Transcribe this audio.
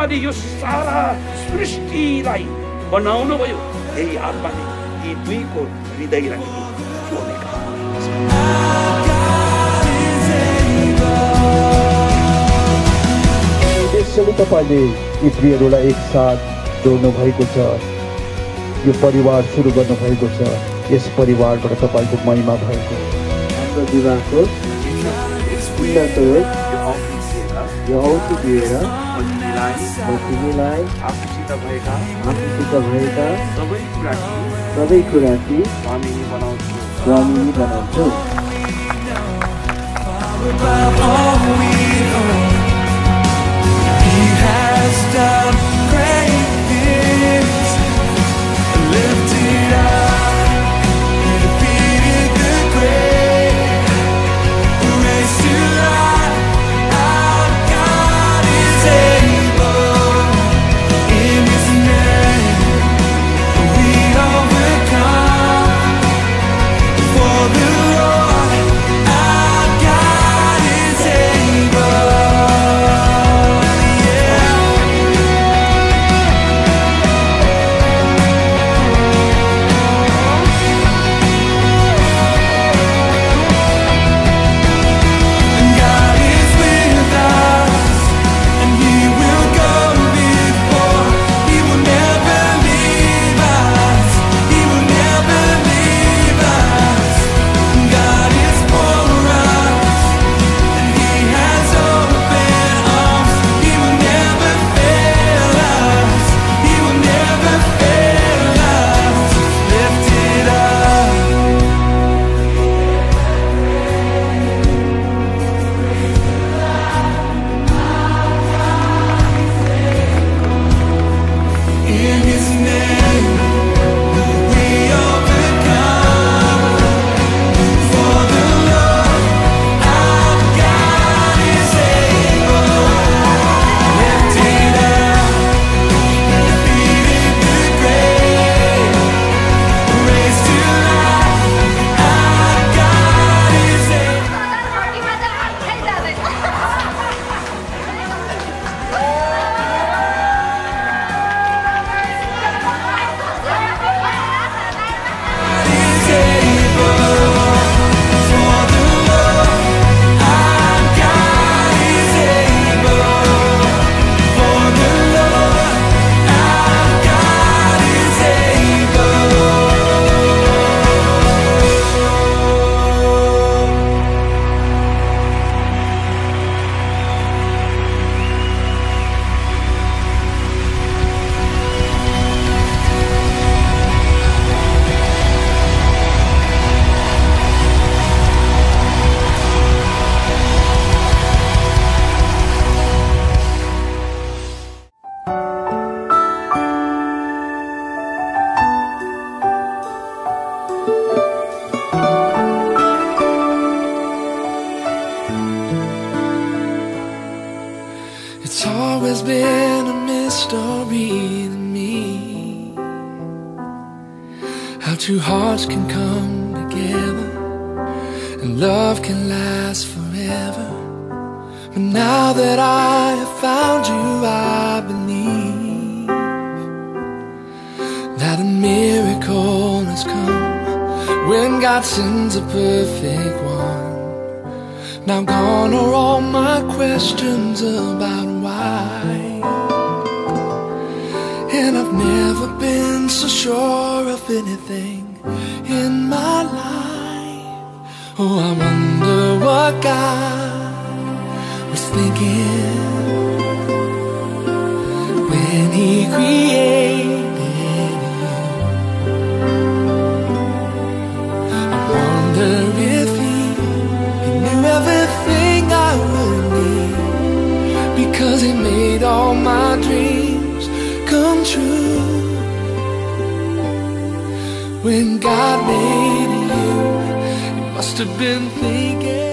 आत्माले यो सारा सृष्टिलाई बनाउनु भयो। यही आत्माले यी दुईको हृदयलाई जोडेका त्यसैले तपाईँले यी प्रियहरूलाई एकसाथ जोड्नु भएको छ। यो परिवार सुरु गर्नु भएको छ। यस परिवारबाट तपाईँको महिमा भएको हाम्रो विवाहको यो औँठी दिएर तिमीलाई आफूसित भएका सबै कुरा स्वामिनी बनाउँछु। It's always been a mystery to me how two hearts can come together and love can last forever. But now that I have found you, I believe that a miracle has come when God sends a perfect one. Now gone are all my questions about why, and I've never been so sure of anything in my life. Oh, I wonder what God was thinking when He created you. I wonder if He knew everything I would need, because He made all my dreams come true. When God made you, He must have been thinking